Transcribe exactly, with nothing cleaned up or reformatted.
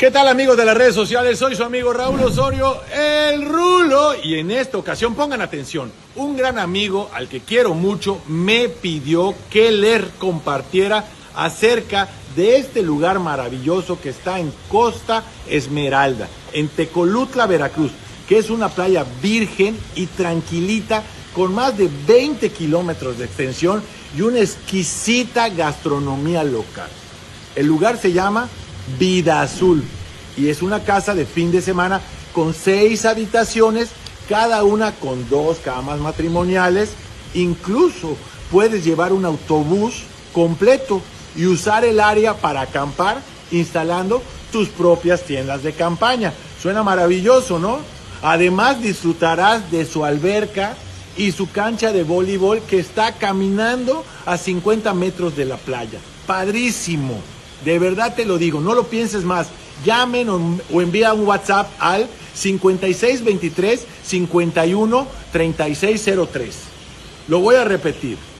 ¿Qué tal, amigos de las redes sociales? Soy su amigo Raúl Osorio, el Rulo, y en esta ocasión pongan atención, un gran amigo al que quiero mucho me pidió que le compartiera acerca de este lugar maravilloso que está en Costa Esmeralda, en Tecolutla, Veracruz, que es una playa virgen y tranquilita con más de veinte kilómetros de extensión y una exquisita gastronomía local. El lugar se llama Vida Azul y es una casa de fin de semana con seis habitaciones, cada una con dos camas matrimoniales. Incluso puedes llevar un autobús completo y usar el área para acampar instalando tus propias tiendas de campaña. Suena maravilloso, ¿no? Además disfrutarás de su alberca y su cancha de voleibol que está caminando a cincuenta metros de la playa. Padrísimo. De verdad te lo digo, no lo pienses más. Llamen o, o envía un WhatsApp al cincuenta y seis veintitrés cincuenta y uno treinta y seis cero tres. Lo voy a repetir.